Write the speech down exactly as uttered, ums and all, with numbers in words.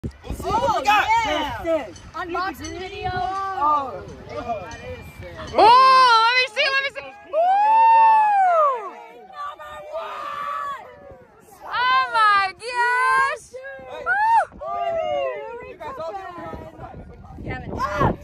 We'll see Oh, what we got. Yeah. Unboxing video. Oh. That is sick. Oh, let me see, let me see. Woo! Number one. Oh my gosh! Woo! You guys all get Kevin. Ah.